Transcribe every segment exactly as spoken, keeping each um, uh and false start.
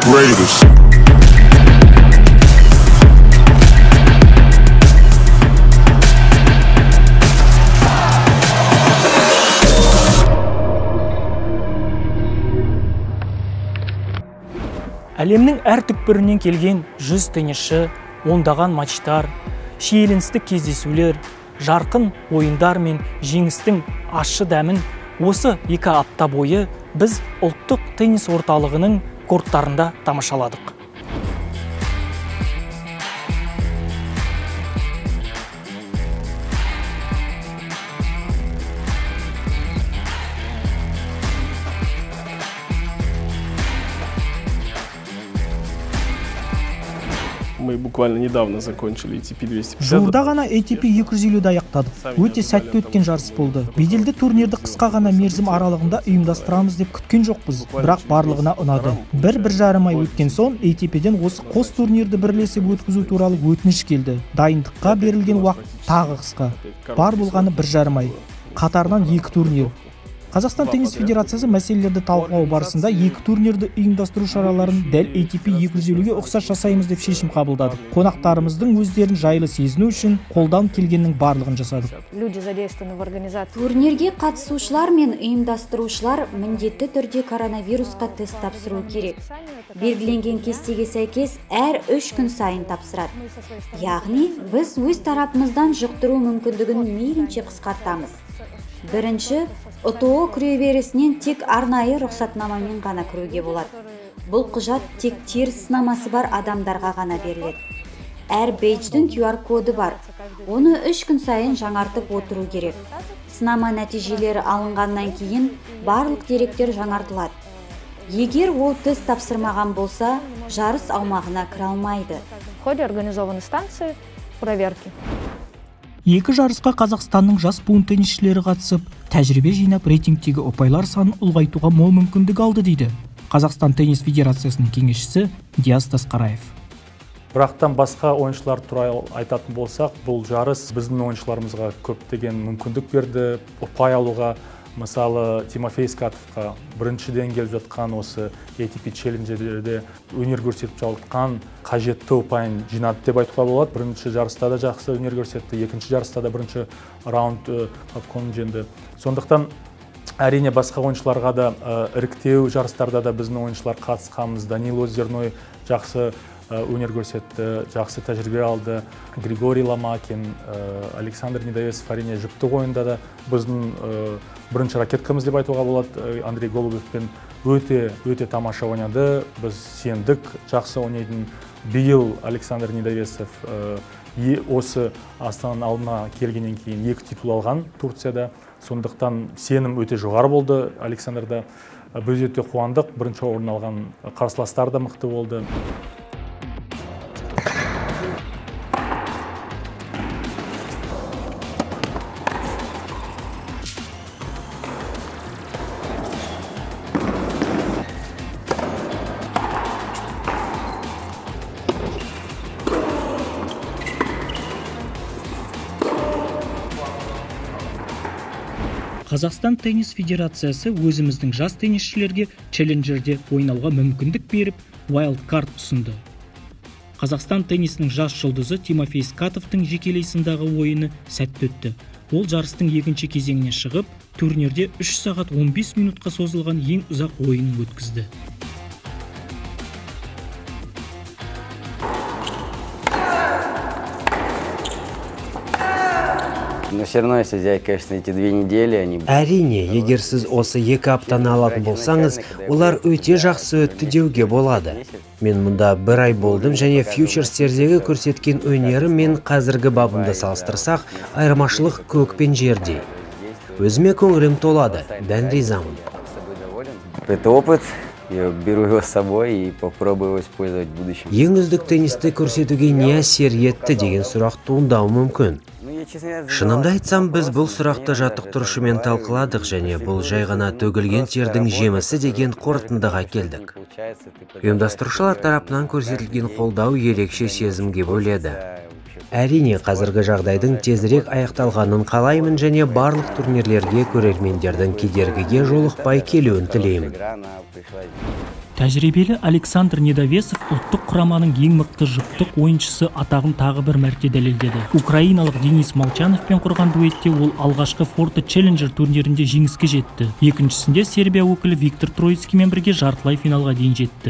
greatest. Әлемнің әр түкпірінен келген жүз теннисші, ондаған матчтар, шиеленістік кездесулер, жарқын ойындар мен жеңістің ащы дәмін осы екі апта бойы біз ұлттық теннис орталығының корттарында тамашаладық. Мы буквально недавно закончили эй ти пи двести пятьдесят. Жуырда ғана эй ти пи екі жүз елуді аяқтадық. Өте сәтті өткен жарыс болды. Беделді турнирді қысқа ғана мерзім аралығында ұйымдастырамыз деп күткен жоқпыз, бірақ барлығына ұнады. Бір-бір жарым ай өткен соң эй ти пи-ден осы қос турнирді бірлесіп өткізу туралы өтініш келді. Дайындыққа берілген уақыт тағы қысқа. Бар болғаны бір жарым ай. Қатарынан екі турнир. Қазақстан теннис федерациясы мәселелерді талқылау барысында екі турнирді ұйымдастыру шараларын дәл эй ти пи екі жүз елуге ұқсас жасаймыз деп шешім қабылдадық. Қонақтарымыздың өздерін жайлы сезіну үшін қолдан келгеннің барлығын жасадық. Турнирге қатысушылар мен ұйымдастырушылар міндетті түрде коронавирусқа тест тапсыру керек. Белгіленген кестеге сәйкес әр үш күн сайын тапсырады. Яғни біз өз тарапымыздан жұқтыру мүмкіндігін мейлінше қысқартамыз. Бірінші, ОТО кіреберісінен тек арнайы рұқсатнамамен ғана кіруге болады. Бұл құжат тек теріс сынамасы бар адамдарға ғана беріледі. Әр бейдждің ку ар коды бар. Оны үш күн сайын жаңартып отыру керек. Сынама нәтижелері алынғаннан кейін барлық деректер жаңартылады. Егер ол тест тапсырмаған болса, жарыс аумағына кіре алмайды. В ходе организованы станции проверки. Екі жарысқа Қазақстанның жас буын теннисшілері қатысып, тәжірибе жинап рейтингтегі ұпайлар санын ұлғайтуға мол мүмкіндік алды дейді Қазақстан теннис федерациясының кеңесшісі Диас Тасқараев. Бірақтан басқа ойыншылар туралы айтатын болсақ, бұл жарыс біздің ойыншыларымызға көптеген мүмкіндік берді, ұпай алуға. Мысалы, Тимофей Скатовқа біріншіден келіп жатқан осы эй ти пи челленджерде өнер көрсетіп жатқан қажетті ұпайын жинады деп айтуға болады. Бірінші жарыста да жақсы өнер көрсетті, екінші жарыста да бірінші раунд қапқанын жеңді. Сондықтан әрине басқа ойыншыларға да іріктеу жарыстарда да біздің ойыншылар қатысқанбыз. Данил Озерной жақсы өнер көрсетті, жақсы тәжірибе алды. Григорий Ломакин, Александр Недовесов әрине жүкті ойында да біздің бірінші ракеткамыз деп айтуға болады. Андрей Голубевпен өте өте тамаша ойнады. Біз сендік жақсы ойнайтын. Биыл Александр Недовесов осы Астананың алдына келгеннен кейін екі титул алған Турцияда. Сондықтан сенім өте жоғары болды Александрда. Біз өте қуандық. Бірінші орын алған қарсыластар да мықты болды. Қазақстан теннис федерациясы өзіміздің жас теннисшілерге челленджерде ойнауға мүмкіндік беріп, вайлдкарт ұсынды. Қазақстан теннисінің жас жұлдызы Тимофей Скатовтың жекелей сындағы ойыны сәтті өтті. Ол жарыстың екінші кезеңіне шығып, турнирде үш сағат он бес минутқа созылған ең ұзақ ойынын өткізді. Но все равно, если взять, конечно, эти две недели, они... Әрине, егер сіз осы екі аптаны алатын болсаңыз, олар өте жақсы өтті деуге болады. Мен мұнда бір ай болдым және фьючерстердегі көрсеткен өнерім мен қазіргі бабымды салыстырсақ, айырмашылық көк пен жердей. Өзіме көңілім толады, дән ризамын. Это опыт, я беру его с собой и попробую его использовать в будущем. Ең үздік теннисті көрсетуге не әсер етті деген сұрақ туындауы мүмкін. Шынымды айтсам, біз бұл сұрақты жаттықтырушымен талқыладық және бұл жай ғана төгілген тердің жемісі деген қорытындыға келдік. Ұйымдастырушылар тарапынан көрсетілген қолдау ерекше сезімге бөледі. Әрине, қазіргі жағдайдың тезірек аяқталғанын қалаймын және барлық турнирлерге көрермендердің кедергіге жолықпай келуін тілеймін. Тәжірибелі Александр Недовесов ұлттық құраманың ең мықты жұптық ойыншысы атағын тағы бір мәрте дәлелдеді. Украиналық Денис Молчановпен құрған дуэтте ол алғашқы Forte Challenger турнирінде жеңіске жетті. Екіншісінде Сербия өкілі Виктор Троицкиймен бірге жартылай финалға дейін жетті.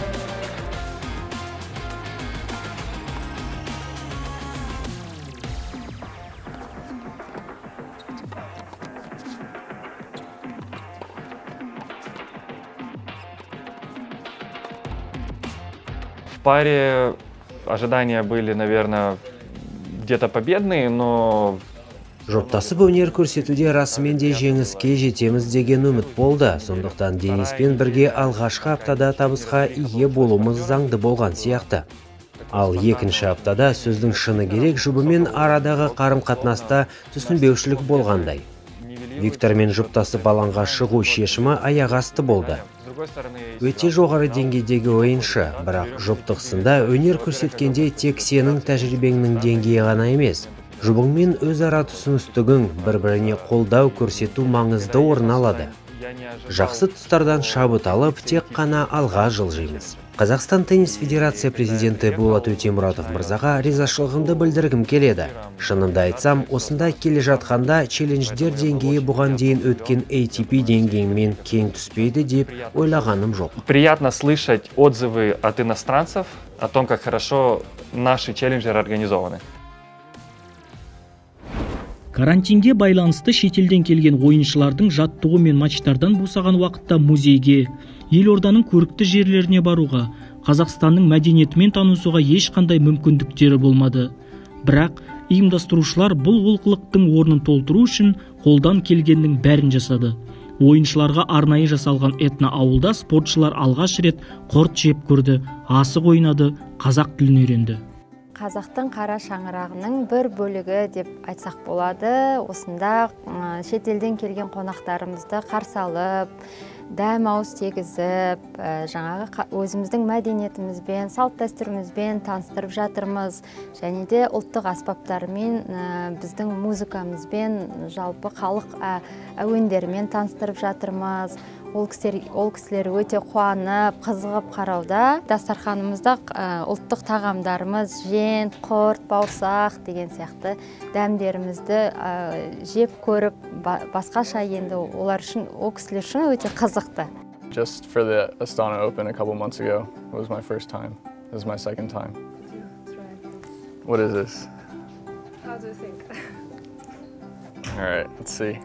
В паре ожидания были, наверное, где-то победные, но... Жұптасып өнер көрсетуде расымен де жеңіске жетеміз деген үміт болды. Сондықтан Дениспен бірге алғашқы аптада табысқа ие болуымыз заңды болған сияқты. Ал екінші аптада сөздің шыны керек жұбымен арадағы қарым-қатынаста түсінбеушілік болғандай. Виктормен жұптасып алаңға шығу шешімі аяқ асты болды. Өте жоғары деңгейдегі ойыншы, бірақ жұптықсында өнер көрсеткенде тек сенің тәжірибеңнің деңгейі ғана емес. Жұбыңмен өзара түсіністігің, бір-біріне қолдау көрсету маңызды орын алады. Жақсы тұстардан шабыт алып, тек қана алға жылжимыз. Қазақстан теннис федерация президенті Болат Өтемұратов мырзаға ризашылығымды білдіргім келеді. Шынымды айтсам, осында келе жатқанда челлендждер деңгейі бұған дейін өткен эй ти пи деңгейімен кең түспейді деп ойлағаным жоқ. Приятно слышать отзывы от иностранцев о том, как хорошо наши челленджеры организованы. Карантинге байланысты шетелден келген ойыншылардың жаттығу мен матчтардан босаған уақытта музейге, елорданың көрікті жерлеріне баруға, Қазақстанның мәдениетімен танысуға ешқандай мүмкіндіктері болмады. Бірақ ұйымдастырушылар бұл олқылықтың орнын толтыру үшін қолдан келгеннің бәрін жасады. Ойыншыларға арнайы жасалған этно ауылда спортшылар алғаш рет құрт жеп көрді, асық ойнады, қазақ тілін үйренді. Қазақтың қара шаңырағының бір бөлігі деп айтсақ болады. Осында шетелден келген қонақтарымызды қарсы алып, дәм ауыз тегізіп, жаңағы өзіміздің мәдениетімізбен, салт дәстүрімізбен таныстырып жатырмыз. Және де ұлттық аспаптарымен, біздің музыкамызбен, жалпы халық әуендерімен таныстырып жатырмыз. Ол кісілер өте қуанып, қызығып қарауда. Дастарханымызда ұлттық тағамдарымыз, жент, құрт, бауырсақ деген сияқты дәмдерімізді жеп көріп, басқаша енді олар үшін, ол кісілер үшін өте қызықты. Just for the Astana Open a couple months ago, it was my first time. This is my second time. What is this? How do you think? All right, let's see.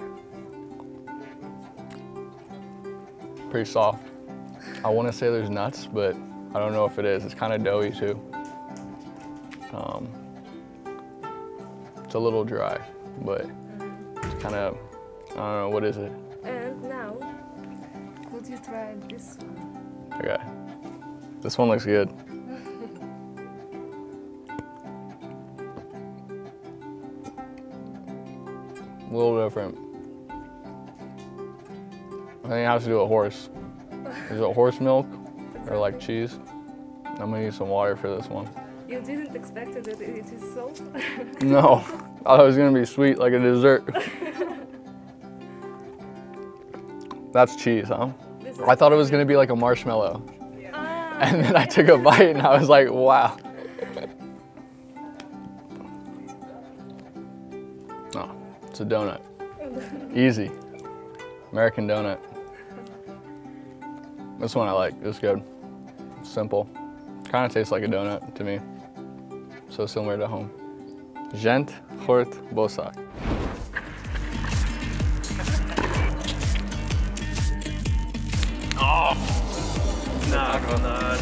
Pretty soft. I want to say there's nuts, but I don't know if it is. It's kind of doughy too. Um, it's a little dry, but it's kind of, I don't know, what is it? And now, could you try this one? Okay. This one looks good. A little different. I think it has to do with horse. Is it horse milk or like cheese? I'm gonna use some water for this one. You didn't expect that it is so? No, I thought it was gonna be sweet like a dessert. That's cheese, huh? I thought it was gonna be like a marshmallow. Ah. And then I took a bite and I was like, wow. Oh, it's a donut. Easy. American donut. This one I like, it's good. Simple. Kind of tastes like a donut to me. So similar to home. Gent, Hort, Bosak. Oh! Nagonad.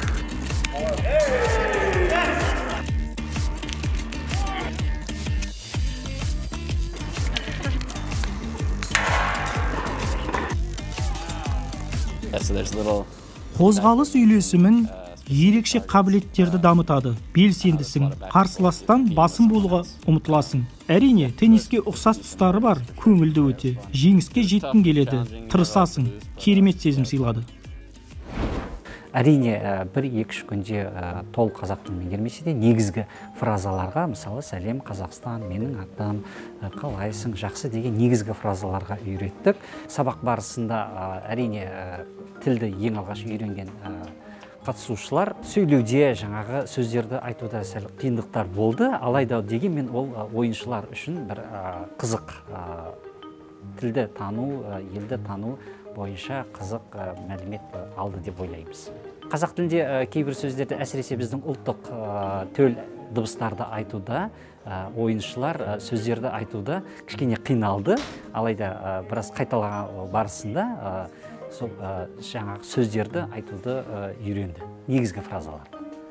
Қозғалыс үйлесімін ерекше қабілеттерді дамытады. Белсендісің, қарсыластан басым болуға ұмтыласың. Әрине, тенниске ұқсас тұстары бар, көңілді өте. Жеңіске жеткің келеді, тырысасың, керемет сезім сыйлады. Әрине, бір-екі үш күнде толық қазақ тілін меңгермесе де, негізгі фразаларға, мысалы, сәлем Қазақстан, менің атым, қалайсың, жақсы деген негізгі фразаларға үйреттік. Сабақ барысында әрине тілді ең алғаш үйренген қатысушылар сөйлеуде, жаңағы сөздерді айтуда сәл қиындықтар болды, алайда дегенмен ол ойыншылар үшін бір қызық тілді тану, елді тану бойынша қызық мәлімет алды деп ойлаймыз. Қазақ тілінде кейбір сөздерді, әсіресе біздің ұлттық төл дыбыстарды айтуда, ойыншылар сөздерді айтуда кішкене қиналды, алайда біраз қайталаған барысында сол жаңағы сөздерді айтуды үйренді, негізгі фразалар.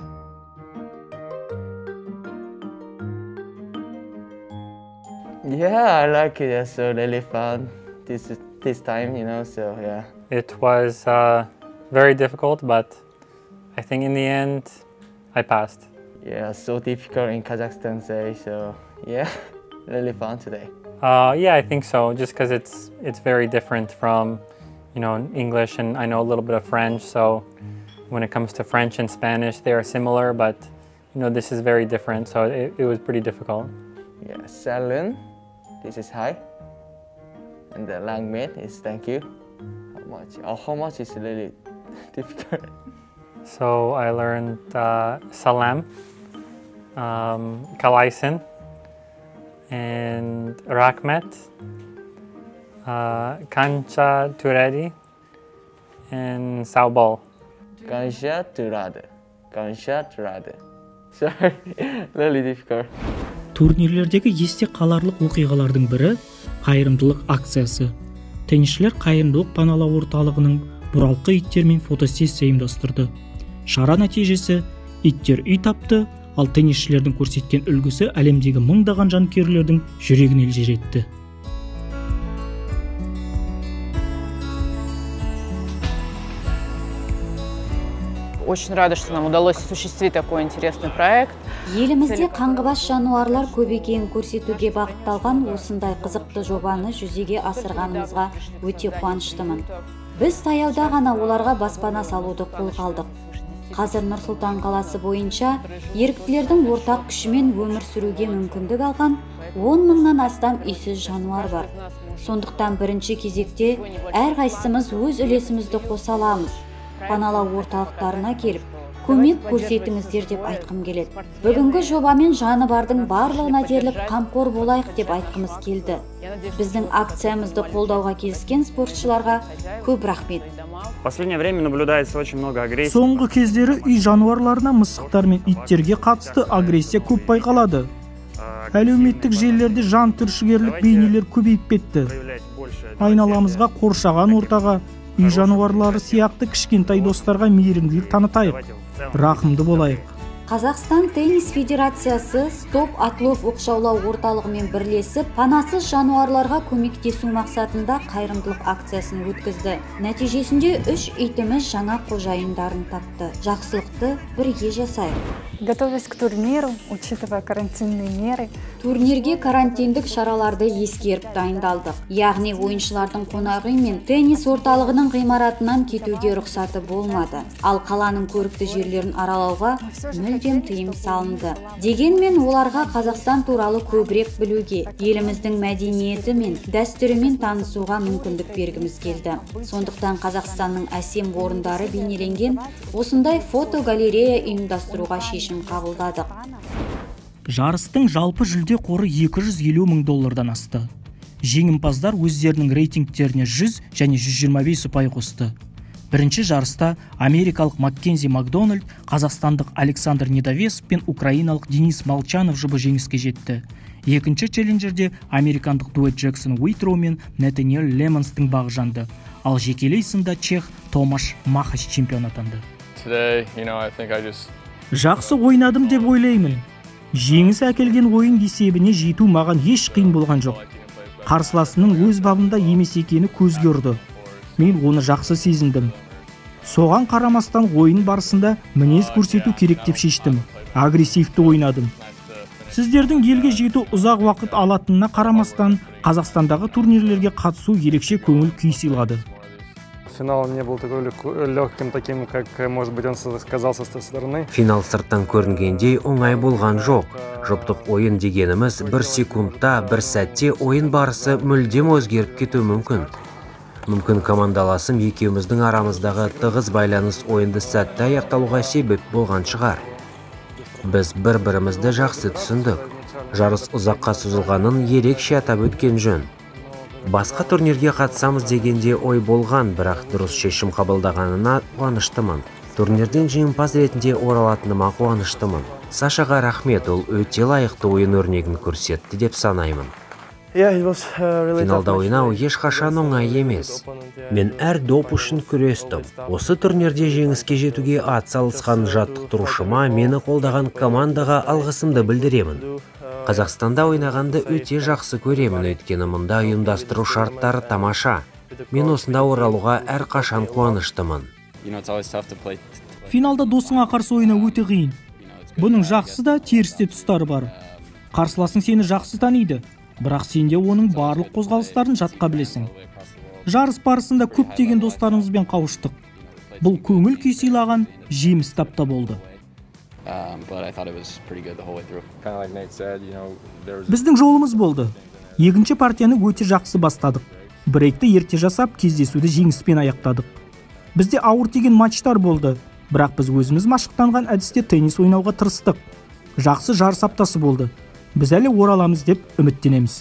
Yeah, I like it. It's so really fun this this time, you know. So yeah. It was uh, very difficult, but I think in the end, I passed. Yeah, so difficult in Kazakhstan, say. So yeah, really fun today. Uh, yeah, I think so. Just because it's it's very different from, you know, English, and I know a little bit of French. So when it comes to French and Spanish, they are similar, but you know, this is very different. So it, it was pretty difficult. Yeah, Salon. This is hi, and the language is thank you. How much? Oh, how much is really difficult. So I learned uh, salam, um, kalaisin, and rahmet, uh, kancha turedi, and saubal. Kancha turade, kancha turade. Sorry, really difficult. Турнирлердегі есте қаларлық оқиғалардың бірі қайырымдылық акциясы. Теннисшілер қайырымдылық паналау орталығының бұралқы иттермен фотосессия ұйымдастырды. Шара нәтижесі иттер үй тапты, ал теннисшілердің көрсеткен үлгісі әлемдегі мыңдаған жанкүйерлердің жүрегін елжіретті. Очень рада, что нам удалось осуществить такой интересный проект. Елімізде қаңғыбас жануарлар көбейгенін көрсетуге бағытталған осындай қызықты жобаны жүзеге асырғанымызға өте қуаныштымын. Біз таяуда ғана оларға баспана салуды қолға алдық. Қазір Нұр-Сұлтан қаласы бойынша еріктілердің ортақ күшімен өмір сүруге мүмкіндік алған он мыңнан астам үйсіз жануар бар. Сондықтан бірінші кезекте әрқайсымыз өз үлесімізді қоса аламыз. Паналау орталықтарына келіп, көмек көрсетіңіздер деп айтқым келеді. Бүгінгі жобамен жаны бардың барлығына дерлік қамқор болайық деп айтқымыз келді. Біздің акциямызды қолдауға келіскен спортшыларға көп рахмет. Последнее время наблюдается очень много агрессии. Соңғы кездері үй жануарларына, мысықтар мен иттерге қатысты агрессия көп байқалады. Әлеуметтік желілерде жан түршігерлік бейнелер көбейіп кетті. Айналамызға, қоршаған ортаға, үй жануарлары сияқты кішкентай достарға мейірімділік танытайық, рақымды болайық. Қазақстан теннис федерациясы Стоп Отлов оқшаулау орталығымен бірлесіп, панасыз жануарларға көмектесу мақсатында қайырымдылық акциясын өткізді. Нәтижесінде үш итіміз жаңа қожайындарын тапты. Жақсылықты бірге жасайық. Готовясь к турниру, учитывая карантинные меры, турнирге карантиндік шараларды ескеріп дайындалдық. Яғни ойыншылардың қонақ үй мен теннис орталығының ғимаратынан кетуге рұқсаты болмады. Ал қаланың көрікті жерлерін аралауға мүлдем тыйым салынды. Дегенмен оларға Қазақстан туралы көбірек білуге, еліміздің мәдениеті мен дәстүрімен танысуға мүмкіндік бергіміз келді. Сондықтан Қазақстанның әсем орындары бейнеленген осындай фотогалерея ұйымдастыруға шешім қабылдадық. Жарыстың жалпы жүлде қоры екі жүз елу мың доллардан асты. Жеңімпаздар өздерінің рейтингтеріне жүз және жүз жиырма бес ұпай қосты. Бірінші жарыста америкалық Маккензи Макдональд, қазақстандық Александр Недовесов пен украиналық Денис Молчанов жұбы жеңіске жетті. Екінші челленджерде американдық дуэт Джексон Уитроу мен Нетаниэл Лемонстың бағы жанды. Ал жекелей сында чех Томаш Махач чемпион атанды. Today, you know, I think I just... Жақсы ойнадым деп ойлаймын. Жеңіс әкелген ойын есебіне жету маған еш қиын болған жоқ. Қарсыласының өз бабында емес екені көзге ұрды. Мен оны жақсы сезіндім. Соған қарамастан ойын барысында мінез көрсету керек деп шештім. Агрессивті ойнадым. Сіздердің елге жету ұзақ уақыт алатынына қарамастан, Қазақстандағы турнирлерге қатысу ерекше көңіл күй сыйлады. финал не был такой легким, таким, как, может быть, он казался со стороны. Финал сырттан көрінгендей оңай болған жоқ. Жұптық ойын дегеніміз бір секундта, бір сәтте ойын барысы мүлдем өзгеріп кетуі мүмкін. Мүмкін командаласым екеуміздің арамыздағы тығыз байланыс ойынды сәтті аяқталуға себеп болған шығар. Біз бір-бірімізді жақсы түсіндік. Жарыс ұзаққа созылғанын ерекше атап өткен жөн. Басқа турнирге қатысамыз дегенде ой болған, бірақ дұрыс шешім қабылдағанына қуаныштымын. Турнирден жеңімпаз ретінде оралатыныма қуаныштымын. Сашаға рахмет, ол өте лайықты ойын өрнегін көрсетті деп санаймын. Финалда ойнау ешқашан оңай емес. Мен әр доп үшін күрестім. Осы турнирде жеңіске жетуге атсалысқан жаттықтырушыма, мені қолдаған командаға алғысымды білдіремін. Қазақстанда ойнағанды өте жақсы көремін, өйткені мұнда ұйымдастыру шарттары тамаша. Мен осында оралуға әр қашан қуаныштымын. Финалда досыңа қарсы ойнау өте қиын. Бұның жақсы да терісте тұстары бар. Қарсыласың сені жақсы таниды, бірақ сен де оның барлық қозғалыстарын жатқа білесің. Жарыс барысында көптеген достарымызбен қауыштық. Бұл көңіл күй сыйлаған жеміс тапта болды. Біздің жолымыз болды. Екінші партияны өте жақсы бастадық. Брейкті ерте жасап, кездесуді жеңіспен аяқтадық. Бізде ауыр тиген матчтар болды, бірақ біз өзіміз машықтанған әдісте теннис ойнауға тырыстық. Жақсы жарыс аптасы болды. Біз әлі ораламыз деп үміттенеміз.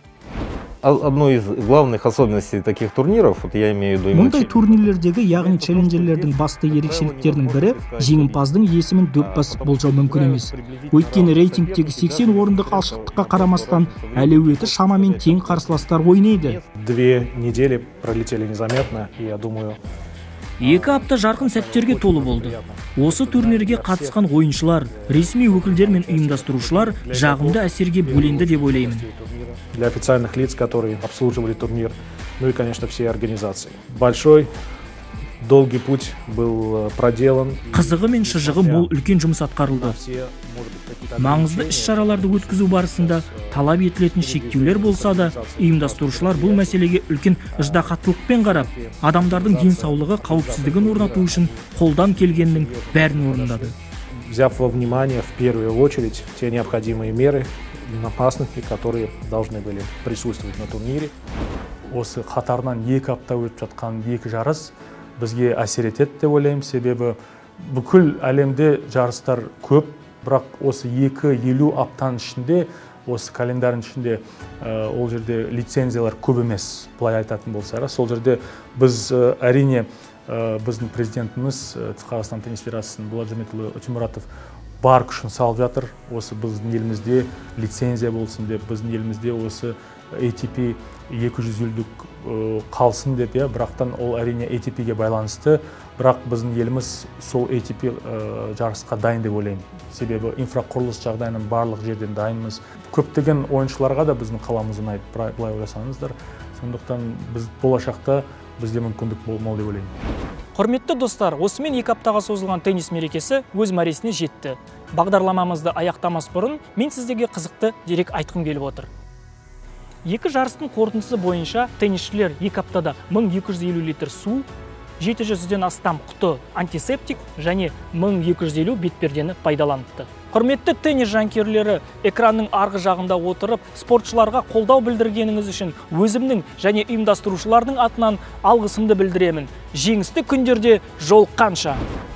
Одной из главных особенностей таких турниров, вот я имею в виду именно... Мұндай турнирлердегі, яғни челленджерлердің басты ерекшеліктерінің бірі жеңімпаздың есімін дөп басып болжау мүмкін емес. Өйткені рейтингтегі сексен орындық алшықтыққа қарамастан әлеуеті шамамен тең қарсыластар ойнайды. Две недели пролетели незаметно, и я думаю... Екі апта жарқын сәттерге толы болды. Осы турнирге қатысқан ойыншылар, ресми өкілдер мен ұйымдастырушылар жағымды әсерге бөленді деп ойлаймын. Для официальных лиц, которые обслуживали турнир, ну и, конечно, все организации. Большой, долгий путь был проделан. Қызығы мен шыжығы мол үлкен жұмыс атқарылды. Маңызды іс-шараларды өткізу барысында талап етілетін шектеулер болса да, ұйымдастырушылар бұл мәселеге үлкен ыждахаттылықпен қарап, адамдардың денсаулығы қауіпсіздігін орнату үшін қолдан келгеннің бәрін орындады. Взяв во внимание в первую очередь те необходимые меры безопасности, которые должны были присутствовать на турнире. Осы қатарынан екі апта өтіп жатқан екі жарыс бізге әсер етеді деп ойлаймын, себебі бүкіл әлемде жарыстар көп, бірақ осы екі елу аптаның ішінде, осы календарың ішінде ол жерде лицензиялар көп емес, былай айтатын болса, сол жерде біз әрине біздің президентіміз Қазақстан теннис федерациясының Болат Жаметұлы Өтемұратов бар күшін салып жатыр. Осы біздің елімізде лицензия болсын деп, біздің елімізде осы эй ти пи екі жүз елудік қалсын деп, бірақтан ол әрине эй ти пиге байланысты, бірақ біздің еліміз сол эй ти пи жарысқа дайын деп ойлаймын. Себебі инфрақұрылыс жағдайының барлық жерден дайынмыз. Көптеген ойыншыларға да біздің қаламыз ұнайды, былай ойласаңыздар. Сондықтан біз болашақта бізде мүмкіндік болмау деп ойлаймын. Құрметті достар, осымен екі аптаға созылған теннис мерекесі өз мәресіне жетті. Бағдарламамызды аяқтамас бұрын мен сіздерге қызықты дерек айтқым келіп отыр. Екі жарыстың қорытындысы бойынша теннисшілер екі аптада мың екі жүз елу литр су, жеті жүзден астам құты антисептик және мың екі жүз елу бетпердені пайдаланыпты. Құрметті теннис жанкүйерлері, экранның арғы жағында отырып, спортшыларға қолдау білдіргеніңіз үшін өзімнің және ұйымдастырушылардың атынан алғысымды білдіремін. Жеңісті күндерде жолыққанша.